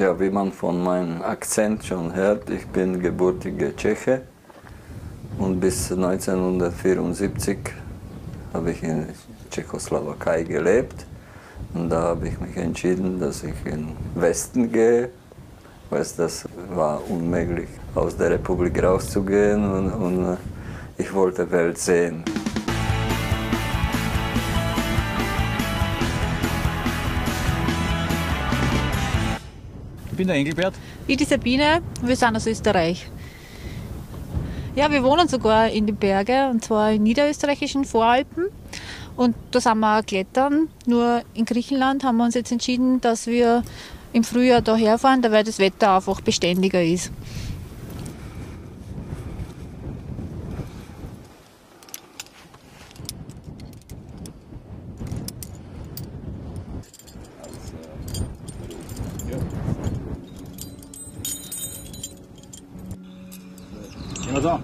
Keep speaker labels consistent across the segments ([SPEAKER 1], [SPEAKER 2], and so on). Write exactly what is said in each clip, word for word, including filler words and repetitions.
[SPEAKER 1] Ja, wie man von meinem Akzent schon hört, ich bin gebürtiger Tscheche und bis neunzehnhundertvierundsiebzig habe ich in Tschechoslowakei gelebt. Und da habe ich mich entschieden, dass ich in den Westen gehe, weil das war unmöglich, aus der Republik rauszugehen und, und ich wollte die Welt sehen.
[SPEAKER 2] Ich bin der Engelbert.
[SPEAKER 3] Ich die Sabine, wir sind aus Österreich. Ja, wir wohnen sogar in den Bergen, und zwar in niederösterreichischen Voralpen. Und da sind wir auch klettern. Nur in Griechenland haben wir uns jetzt entschieden, dass wir im Frühjahr daher fahren, weil das Wetter einfach beständiger ist.
[SPEAKER 2] Ja, da.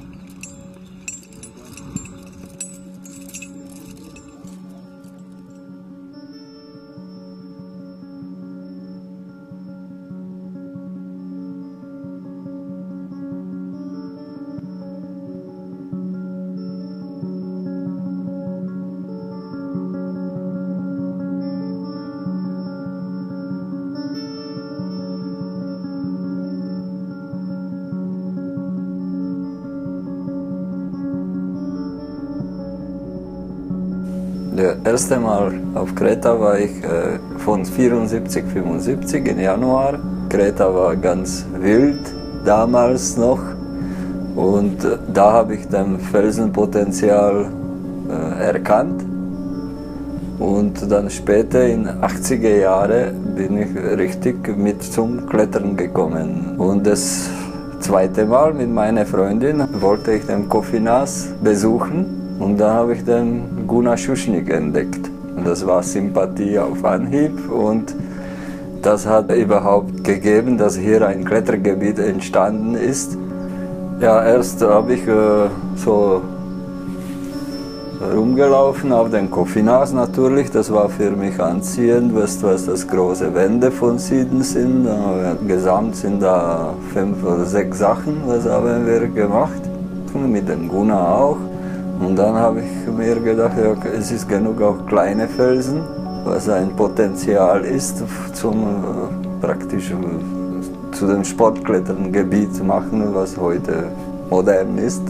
[SPEAKER 1] Das erste Mal auf Kreta war ich äh, von vierundsiebzig, fünfundsiebzig im Januar. Kreta war ganz wild, damals noch. Und äh, da habe ich das Felsenpotenzial äh, erkannt. Und dann später in den achtziger Jahren bin ich richtig mit zum Klettern gekommen. Und das zweite Mal mit meiner Freundin wollte ich den Kofinas besuchen. Und da habe ich den Gunnar Schuschnigg entdeckt. Und das war Sympathie auf Anhieb und das hat überhaupt gegeben, dass hier ein Klettergebiet entstanden ist. Ja, erst habe ich äh, so rumgelaufen auf den Kofinas natürlich. Das war für mich anziehend, was, was das große Wände von Süden sind. Gesamt sind da fünf oder sechs Sachen, was haben wir gemacht. Mit dem Gunnar auch. Und dann habe ich mir gedacht, ja, es ist genug auch kleine Felsen, was ein Potenzial ist, zum äh, praktisch äh, zu dem Sportkletterngebiet zu machen, was heute modern ist.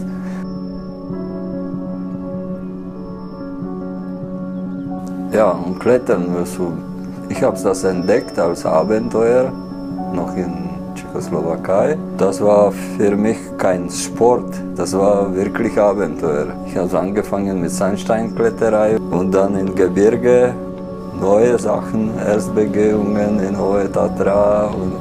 [SPEAKER 1] Ja, und Klettern, also ich habe das entdeckt als Abenteuer, noch in Tschechoslowakei. Das war für mich kein Sport, das war wirklich Abenteuer. Ich habe angefangen mit Sandsteinkletterei und dann in Gebirge neue Sachen, Erstbegehungen in Hohe Tatra. Und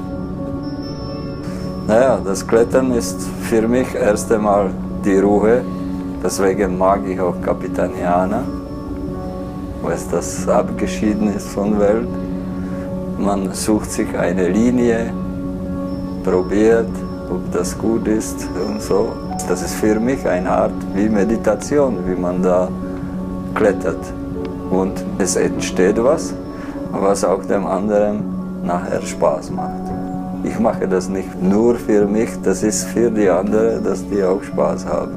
[SPEAKER 1] naja, das Klettern ist für mich erst einmal die Ruhe, deswegen mag ich auch Capitaniana, weil das abgeschieden ist von der Welt. Man sucht sich eine Linie, probiert, ob das gut ist und so. Das ist für mich eine Art wie Meditation, wie man da klettert. Und es entsteht was, was auch dem anderen nachher Spaß macht. Ich mache das nicht nur für mich, das ist für die anderen, dass die auch Spaß haben.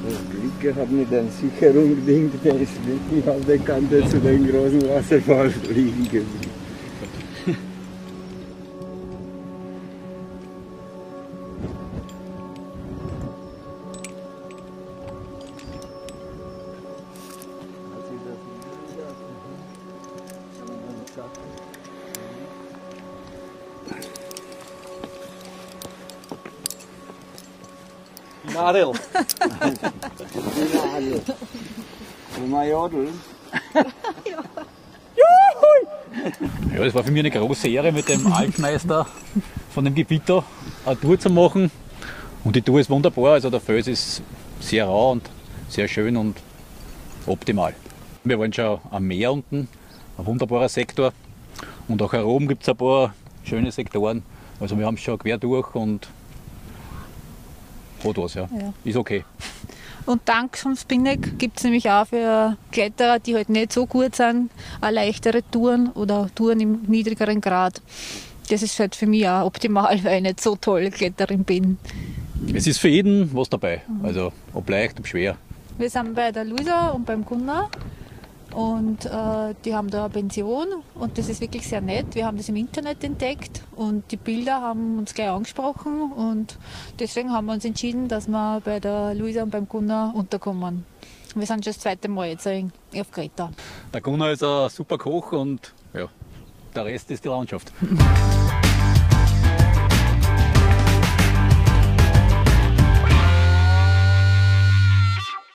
[SPEAKER 1] Glück gehabt mit einem Sicherungsding, der ist wirklich auf der Kante zu den großen Wasserfall fliegen geblieben.
[SPEAKER 2] Nadel.
[SPEAKER 1] Nadel. Wollen wir jodeln?
[SPEAKER 2] Ja, das war für mich eine große Ehre, mit dem Altmeister von dem Gebiet da eine Tour zu machen. Und die Tour ist wunderbar, also der Fels ist sehr rau und sehr schön und optimal. Wir waren schon am Meer unten, ein wunderbarer Sektor. Und auch herum gibt es ein paar schöne Sektoren. Also wir haben es schon quer durch und hat was, ja.
[SPEAKER 3] Ja.
[SPEAKER 2] Ist okay.
[SPEAKER 3] Und dank vom Spinneck gibt es nämlich auch für Kletterer, die halt nicht so gut sind, auch leichtere Touren oder Touren im niedrigeren Grad. Das ist halt für mich auch optimal, weil ich nicht so tolle Kletterin bin.
[SPEAKER 2] Es ist für jeden was dabei. Also ob leicht, ob schwer.
[SPEAKER 3] Wir sind bei der Luisa und beim Gunnar und äh, die haben da eine Pension und das ist wirklich sehr nett. Wir haben das im Internet entdeckt und die Bilder haben uns gleich angesprochen und deswegen haben wir uns entschieden, dass wir bei der Luisa und beim Gunnar unterkommen. Wir sind schon das zweite Mal jetzt auf Kreta.
[SPEAKER 2] Der Gunnar ist ein super Koch und ja, der Rest ist die Landschaft.